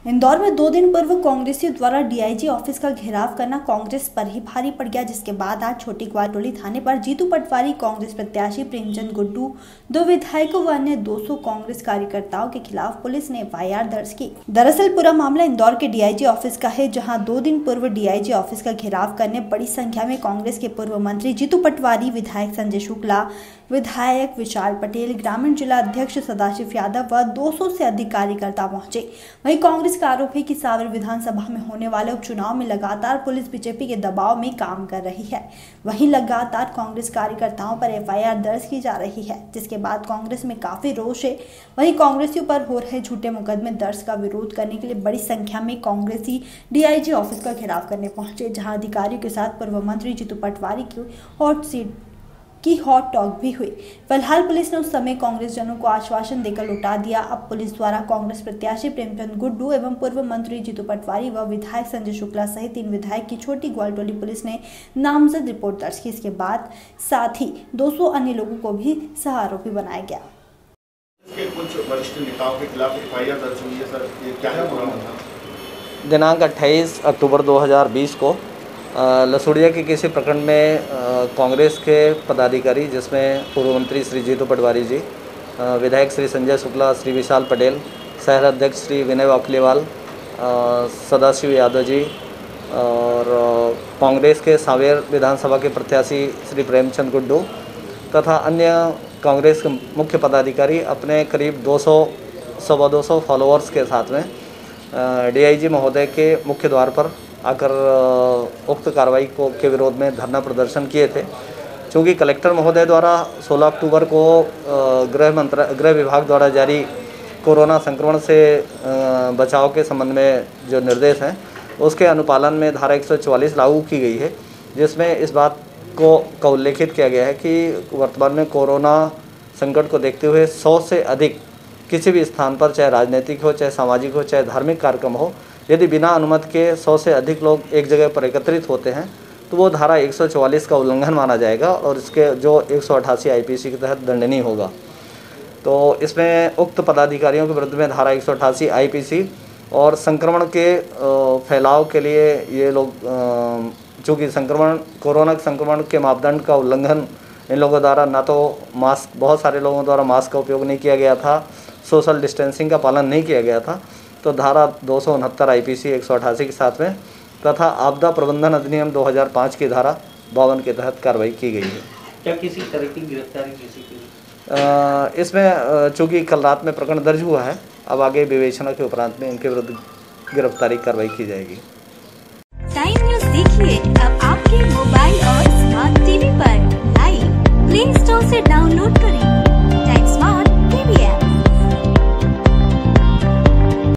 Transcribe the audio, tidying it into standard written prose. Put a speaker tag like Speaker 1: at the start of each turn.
Speaker 1: इंदौर में 2 दिन पूर्व कांग्रेसियों द्वारा डीआईजी ऑफिस का घेराव करना कांग्रेस पर ही भारी पड़ गया, जिसके बाद आज छोटी ग्वालटोली थाने पर जीतू पटवारी, कांग्रेस प्रत्याशी प्रेमचंद गुड्डू, 2 विधायकों व अन्य 200 कांग्रेस कार्यकर्ताओं के खिलाफ पुलिस ने एफआईआर दर्ज की। दरअसल पूरा मामला इंदौर के डीआईजी ऑफिस का है, जहां 2 दिन पूर्व डीआईजी ऑफिस का घेराव करने बड़ी संख्या में कांग्रेस के पूर्व मंत्री जीतू पटवारी, विधायक संजय शुक्ला, विधायक विशाल पटेल, ग्रामीण जिला अध्यक्ष सदाशिव यादव व 200 से अधिक कार्यकर्ता पहुंचे। वहीं कांग्रेस का आरोप है कि सावर विधानसभा में होने वाले उपचुनाव में लगातार पुलिस बीजेपी के दबाव में काम कर रही है। वहीं लगातार कांग्रेस कार्यकर्ताओं पर एफआईआर दर्ज की जा रही है, जिसके बाद कांग्रेस में काफी रोष है। वहीं कांग्रेसियों पर हो रहे झूठे मुकदमे दर्ज का विरोध करने के लिए बड़ी संख्या में कांग्रेसी डीआईजी ऑफिस का घेराव करने पहुंचे, जहां अधिकारियों के साथ पूर्व मंत्री जीतू पटवारी की हॉट टॉक भी हुई। फिलहाल पुलिस ने उस समय कांग्रेस जनों को आश्वासन देकर लौटा दिया। अब पुलिस द्वारा कांग्रेस प्रत्याशी प्रेमचंद गुड्डू एवं पूर्व मंत्री जीतू पटवारी व विधायक संजय शुक्ला सहित 3 विधायक की छोटी ग्वालटोली पुलिस ने नामजद रिपोर्ट दर्ज की। इसके बाद साथ ही 200 अन्य लोगों को भी सह आरोपी बनाया गया।
Speaker 2: कुछ वरिष्ठ नेताओं के खिलाफ एफआईआर दर्ज हुई है सर, ये क्या है पूरा मामला?
Speaker 3: दिनांक 28 अक्टूबर 2020 को लसुड़िया के किसी प्रखंड में कांग्रेस के पदाधिकारी, जिसमें पूर्व मंत्री श्री जीतू पटवारी जी, विधायक श्री संजय शुक्ला, श्री विशाल पटेल, शहर अध्यक्ष श्री विनय वाकलीवाल, सदाशिव यादव जी और कांग्रेस के सावेर विधानसभा के प्रत्याशी श्री प्रेमचंद गुड्डू तथा अन्य कांग्रेस के मुख्य पदाधिकारी अपने करीब 200 फॉलोअर्स के साथ में डीआईजी महोदय के मुख्य द्वार पर आकर उक्त कार्रवाई के विरोध में धरना प्रदर्शन किए थे। चूँकि कलेक्टर महोदय द्वारा 16 अक्टूबर को गृह विभाग द्वारा जारी कोरोना संक्रमण से बचाव के संबंध में जो निर्देश हैं, उसके अनुपालन में धारा 144 लागू की गई है, जिसमें इस बात को उल्लेखित किया गया है कि वर्तमान में कोरोना संकट को देखते हुए 100 से अधिक किसी भी स्थान पर, चाहे राजनीतिक हो, चाहे सामाजिक हो, चाहे धार्मिक कार्यक्रम हो, यदि बिना अनुमति के 100 से अधिक लोग एक जगह पर एकत्रित होते हैं तो वो धारा 144 का उल्लंघन माना जाएगा और इसके जो 188 आईपीसी के तहत दंडनीय होगा। तो इसमें उक्त पदाधिकारियों के विरुद्ध में धारा 188 आईपीसी और संक्रमण के फैलाव के लिए ये लोग, चूँकि कोरोना संक्रमण के मापदंड का उल्लंघन इन लोगों द्वारा, ना तो मास्क, बहुत सारे लोगों द्वारा मास्क का उपयोग नहीं किया गया था, सोशल डिस्टेंसिंग का पालन नहीं किया गया था, तो धारा 269 आईपीसी 188 के साथ में तथा आपदा प्रबंधन अधिनियम 2005 की धारा 52 के तहत कार्रवाई की गई है।
Speaker 4: क्या किसी तरह की गिरफ्तारी किसी की?
Speaker 3: इसमें चूँकि कल रात में प्रकरण दर्ज हुआ है, अब आगे विवेचना के उपरांत में इनके विरुद्ध गिरफ्तारी कार्रवाई की जाएगी।
Speaker 5: टाइम न्यूज़ देखिए।